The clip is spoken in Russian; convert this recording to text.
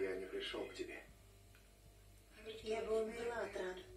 я не пришел к тебе. Я бы умерла от ран.